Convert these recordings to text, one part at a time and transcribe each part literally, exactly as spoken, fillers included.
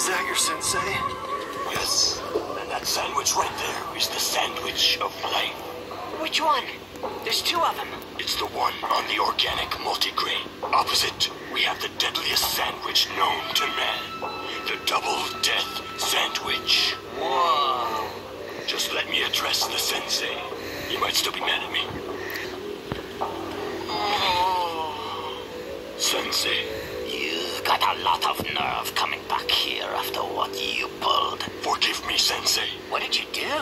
Is that your sensei? Yes. And that sandwich right there is the sandwich of life. Which one? There's two of them. It's the one on the organic multigrain. Opposite, we have the deadliest sandwich known to man. The double death sandwich. Whoa. Just let me address the sensei. He might still be mad at me. Oh. Sensei. You've got a lot of nerve coming back here after what you pulled. Forgive me, Sensei. What did you do?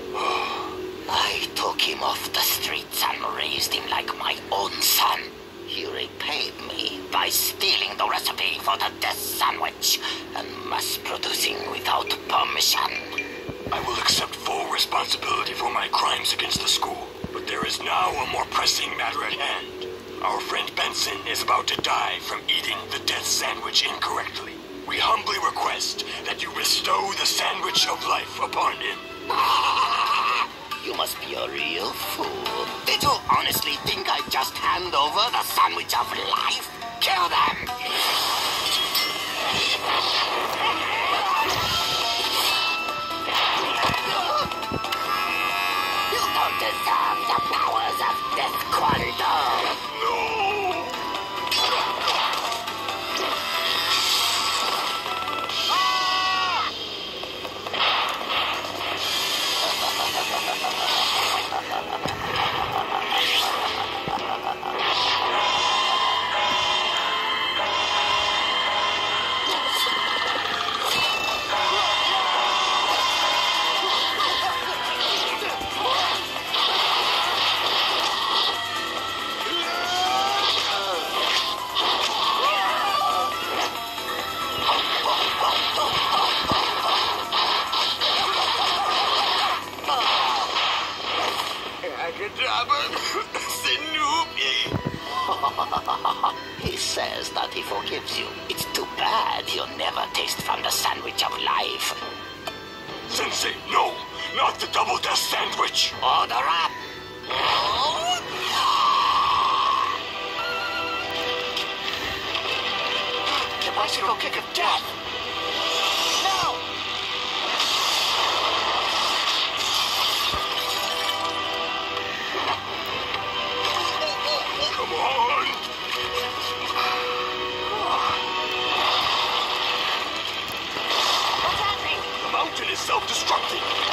I took him off the streets and raised him like my own son. He repaid me by stealing the recipe for the death sandwich and mass-producing without permission. I will accept full responsibility for my crimes against the school, but there is now a more pressing matter at hand. Our friend Benson is about to die from eating the death sandwich incorrectly. We humbly request that you bestow the sandwich of life upon him. You must be a real fool. Did you honestly think I'd just hand over the sandwich of life? Kill them! You don't deserve the powers of Death Quantum! He says that he forgives you. It's too bad you'll never taste from the sandwich of life. Sensei, no! Not the double death sandwich! Order up! The bicycle kick of death! No! Come on! What's happening? The mountain is self-destructing.